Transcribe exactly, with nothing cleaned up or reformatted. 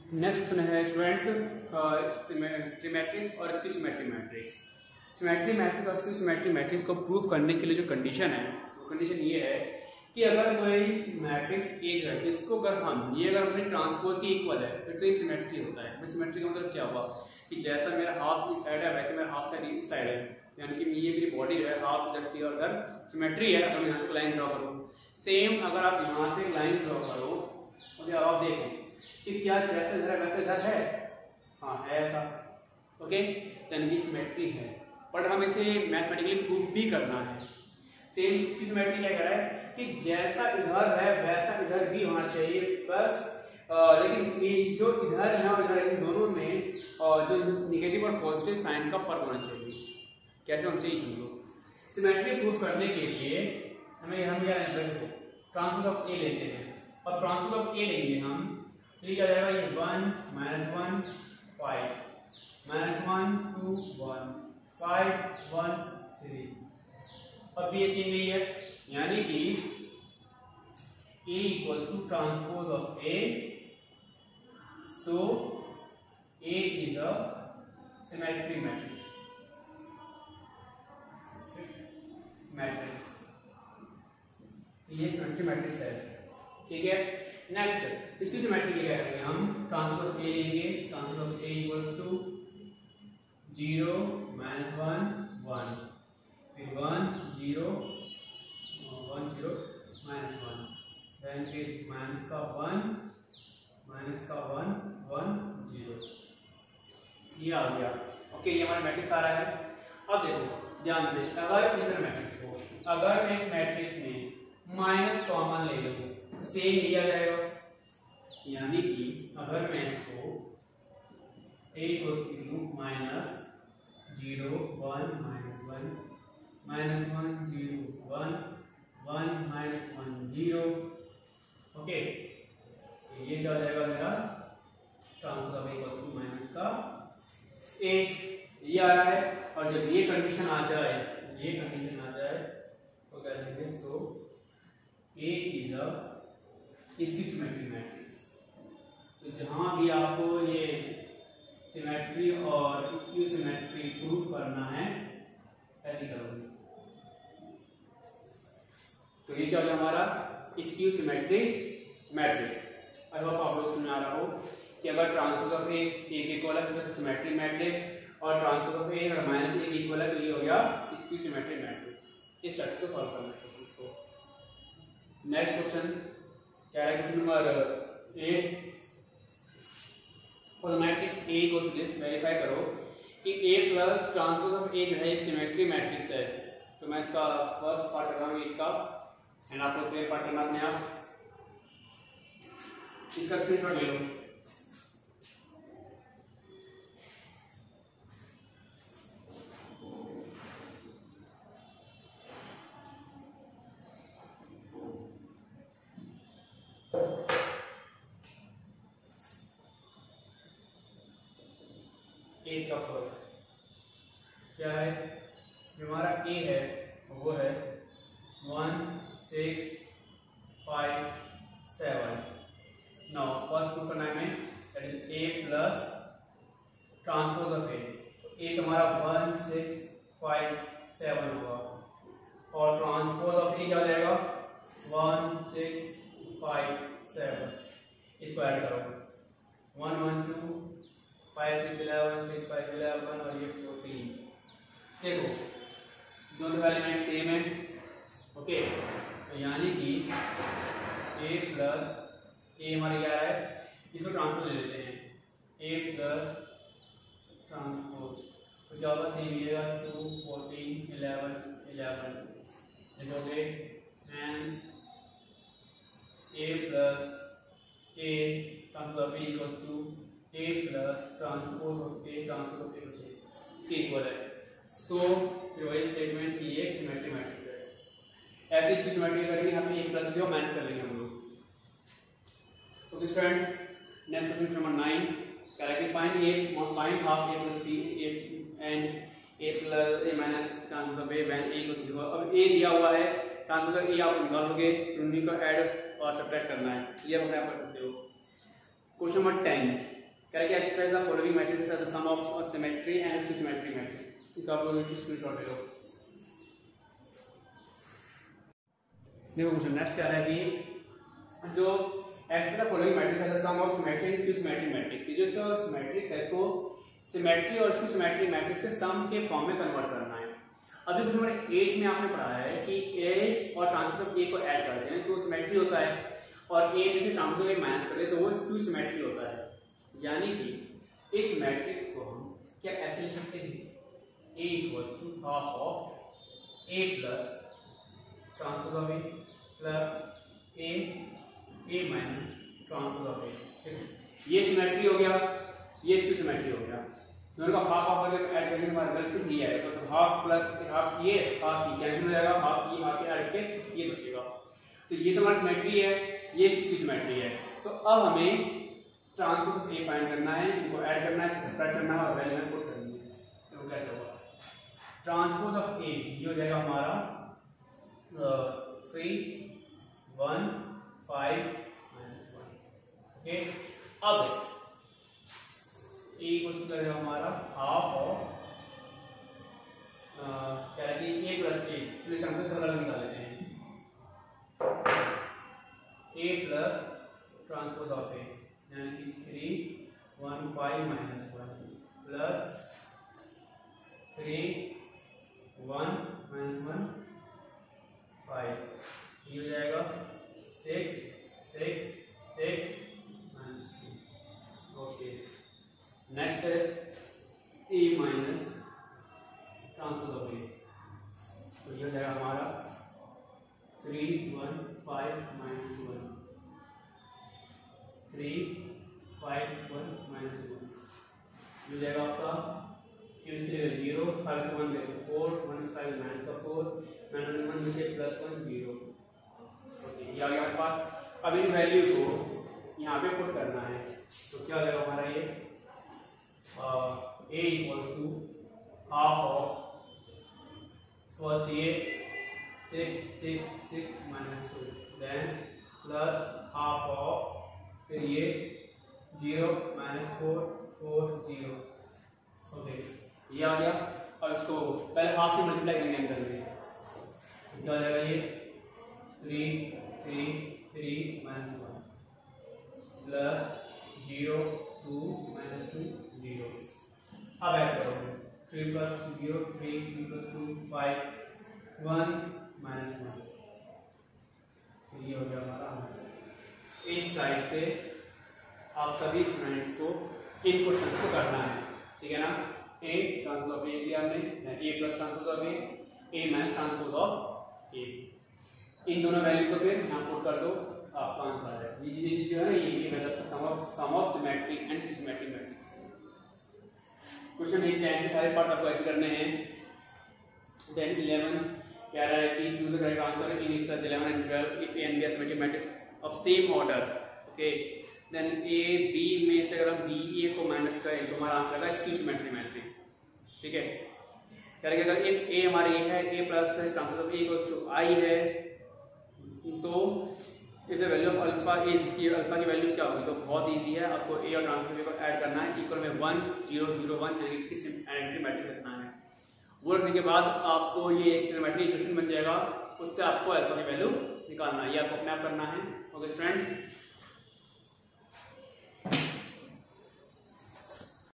Next question है students symmetry matrix और इसकी सिमेट्री मैट्रिक्स। सिमेट्री मैट्रिक्स और इसकी सिमेट्री मैट्रिक्स को प्रूव करने के लिए जो कंडीशन है वो कंडीशन ये है कि अगर कोई मैट्रिक्स ए जो है इसको अगर हम ये अगर अपने ट्रांसपोज के इक्वल है फिर तो ये सिमेट्री होता है। सिमेट्री का मतलब क्या हुआ कि जैसा मेरा हाफ इस साइड है वैसे मेरा हाफ साइड इस साइड है, यानी कि ये मेरी बॉडी जो है हाफ इधर की और इधर सिमेट्री है। अगर मैं यहाँ से लाइन ड्रॉ करूँ, सेम अगर आप यहाँ से लाइन ड्रॉ करो तो आप देखो कि क्या जैसे इधर वैसे इधर है, हाँ है ऐसा, ओके, यानी कि सिमेट्री है। बट हम इसे मैथमेटिकली प्रूफ भी करना है। सेम इसकी सिमेट्री क्या कह रहा है कि जैसा इधर है वैसा इधर भी होना चाहिए, बस आ, लेकिन ये जो इधर है और इधर इन दोनों में आ, जो निगेटिव और पॉजिटिव साइन का फर्क होना चाहिए। कैसे होना चाहिए समझो। सिमेट्री प्रूफ करने के लिए हमें हम क्या ट्रांसपोज ऑफ ए लेते हैं, और ट्रांसपोज ऑफ ए लेंगे हम तो ये क्या जाएगा, ये one minus one five minus one two one five one three, और बी सेम यही है, यानी कि A equals to transpose of A, so A is a symmetry matrix matrix ये सिमेट्री मैट्रिक्स है, ठीक है। नेक्स्ट इसकी सिमेट्री क्या करेंगे हम, ट्रांसपोज ऑफ A लेंगे, transpose of A equals to zero minus one one, फिर one zero one zero minus one, then फिर माइनस का वन माइनस का वन वन जीरो, ये आ गया। ओके, ये हमारा मैट्रिक्स आ रहा है। अब देखो ध्यान से, अगर इस मैट्रिक्स को अगर मैं इस मैट्रिक्स में माइनस कॉमन ले लूं तो सेम लिया जाएगा, यानी कि अगर मैं इसको a equals to minus zero one minus one minus one zero one one minus one zero, okay, ये क्या हो जाएगा मेरा transpose of a equals to minus का एट, ये आ रहा है। और जब ये कंडीशन आ जाए ये कंडीशन आ जाए तो क्या करेंगे, सो a इज अ इसकी सिमेट्री मैट्रिक्स। तो जहां भी आपको ये सिमेट्री और इसकी सिमेट्री प्रूफ करना है ऐसे करोगे। तो ये क्या हो गया हमारा इसकी सिमेट्री मैट्रिक्स। आई होप आप लोग समझ आ रहा हो कि अगर ट्रांसपोज ऑफ ए एक इक्वल है तो सिमेट्री मैट्रिक्स, और ट्रांसपोज ऑफ ए अगर माइनस एक इक्वल है तो ये हो गया इसकी सिमेट्री मैट्रिक्स। इस टाइप से सॉल्व करना है क्वेश्चन को। नेक्स्ट क्वेश्चन क्या है, question number eight. For the matrix A equals to this, verify करो कि a plus transpose of a जो है एक सिमेट्री मैट्रिक्स है। तो मैं इसका फर्स्ट पार्ट कर रहा हूँ एट का, एंड आपको सेकंड पार्ट करना अपने आप। इसका स्क्रीनशॉट ले लो। एट का फर्स्ट क्या है, जो हमारा ए है वो है one six five seven. Now first proof करना है हमें, that is A plus transpose of A. तो ए हमारा वन सिक्स फाइव सेवन होगा, और ट्रांसपोज ऑफ ए क्या हो जाएगा, वन सिक्स फाइव सेवन। इसको ऐड करो, one one two five six eleven six five eleven और ये फोर्टीन। देखो दोनों एलिमेंट सेम है, ओके, तो यानी कि a प्लस ए हमारे क्या है, इसको ट्रांसपोज ले लेते हैं, a प्लस ट्रांसपोज तो क्या होगा, सेम मिलेगा टू फोर्टीन इलेवन इलेवन। लिखोगे hence a plus A transpose of b equals to a plus transpose of a transpose of a इसके इक्वल है। सो वही स्टेटमेंट की एक सिमेट्री मैट्रिक्स है। ऐसे इसकी सिमेट्री करेंगे हम a प्लस जो माइनस कर लेंगे हम लोग। Okay students, next question number nine, correctly find a find half a plus b and a plus a minus transpose of a when a equals to. अब a दिया हुआ है, ट्रांसपोज ऑफ a आप निकालोगे, उन्हीं को ऐड और subtract करना है, ये आप कर सकते हो। क्वेश्चन नंबर टेन, कह रहा है कि express the following matrix as the sum of symmetry and skew symmetry matrix. इसका आप लोग स्क्रीनशॉट ले लो। देखो क्वेश्चन नेक्स्ट क्या है कि जो express the following matrix as the sum of symmetry and skew symmetry matrix, ये जो मैट्रिक्स है इसको सिमेट्री और स्क्यू सिमेट्री मैट्रिक्स के सम के फॉर्म में कन्वर्ट करना है। अभी कुछ नंबर एट में आपने पढ़ा है कि ए और ट्रांसपोज ऑफ ए को ऐड करते हैं तो सिमेट्री होता है, और ए में से ट्रांसपोज ऑफ ए माइनस करते हैं तो वो स्क्यू सिमेट्री होता है। यानी कि इस मैट्रिक्स को हम क्या ऐसे लिख सकते हैं, A equals to half of A plus transpose of A plus A A minus transpose of A. ये सिमेट्री हो गया, ये स्क्यू सिमेट्री हो गया। दोनों का हाफ हाफ करके ऐड करने के बाद रिजल्ट ये आएगा, तो हाफ प्लस हाफ ये हाफ ये कैंसिल हो जाएगा, हाफ ये हाफ ये ऐड करके ये बचेगा। तो ये तो हमारी सिमेट्री है, ये स्क्यू सिमेट्री है। तो अब हमें ट्रांसपोज ऑफ ए फाइंड करना है, इनको ऐड करना है, सब्ट्रैक्ट करना है और वैल्यू में पुट करनी है। तो कैसे होगा, ट्रांसपोज ऑफ ए ये हो जाएगा हमारा three one five minus one. Okay, अब ए इक्वल टू क्या हमारा हाफ ऑफ क्या है कि ए प्लस ए, चलिए ट्रांसपोज वाला निकाल लेते हैं, A plus transpose of A यानी कि three one five minus one plus three one minus one five, ये हो जाएगा six six six minus two. Okay, next है A minus transpose of A, तो ये हो जाएगा हमारा three one five minus one three five one minus one, ये हो जाएगा आपका जीरो, फाइव से वन गए फोर, वन फाइव माइनस का फोर, माइनस वन से प्लस वन जीरो। ओके, ये आ गया हमारे पास। अब इन वैल्यू को यहाँ पे पुट करना है, तो क्या हो जाएगा हमारा ये A equals to half of first ये six six six minus two, then plus half of फिर ये zero minus four four zero. Okay, ये आ गया। और इसको पहले हाफ से मल्टीप्लाई करेंगे अंदर में, क्या हो जाएगा ये three three three minus one plus zero two minus two zero. अब ऐड करोगे three plus zero three three plus two five one minus one, तो ये हो गया हमारा आंसर। इस टाइप से आप सभी स्टूडेंट्स को इन क्वेश्चन को करना है, ठीक है ना। ए ट्रांसपोज ऑफ ए लिया हमने, A plus transpose of A, A minus transpose of A, इन दोनों वैल्यू को फिर यहाँ पुट कर दो, आपका आंसर है। ये चीज जो है ना, ये मतलब sum of sum of symmetric and symmetric matrix. Question eight ten के सारे पार्ट्स आपको ऐसे करने हैं। देन इलेवन कह रहा है कि choose the correct answer in exercise eleven and twelve if A and B are symmetric matrix of same order. Okay, then A B में से अगर हम बी ए को माइनस करें तो हमारा आंसर आएगा स्क्यू सिमेट्रिक मैट्रिक्स, ठीक है। कह रहे अगर इफ ए हमारा ए है, A plus transpose of A equals to I है, तो if the value of alpha is, की अल्फा की वैल्यू क्या होगी, तो बहुत इजी है, आपको ए और ट्रांसपोज को ऐड करना है, इक्वल में वन जीरो जीरो वन यानी कि आइडेंटिटी मैट्रिक्स रखना है। वो रखने के बाद आपको ये एक ट्रिग्नोमेट्रिक इक्वेशन बन जाएगा, उससे आपको अल्फा की वैल्यू निकालना है, ये आपको अपने आप करना है। Okay students,